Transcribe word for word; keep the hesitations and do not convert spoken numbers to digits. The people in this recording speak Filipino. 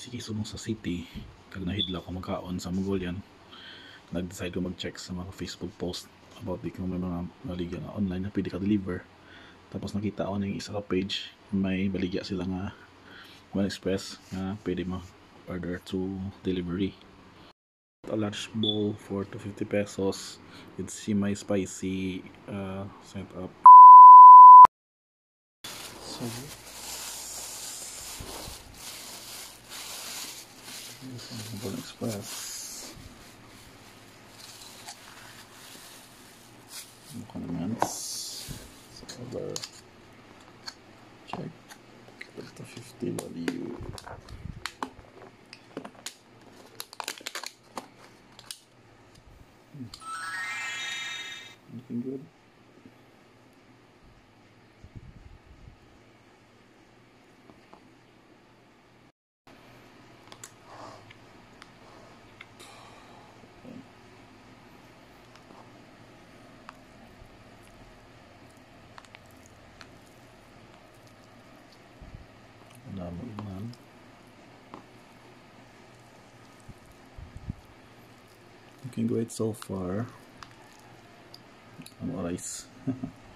sige sunong sa city kag nahidla ko magkaon sa Mongolian, nag-decide ko mag-check sa mga Facebook post about di ko may mga baligya na online na pwede ka deliver. Tapos nakita ko ng isa ka page may baligya sila nga Mongolian Express nga pwede mo order to delivery. A large bowl for two hundred fifty pesos with semi-spicy uh, setup. So this is Mongolian Express. Condiments. So over check the fifty value. Hmm. Looking good. Looking great so far. Rice.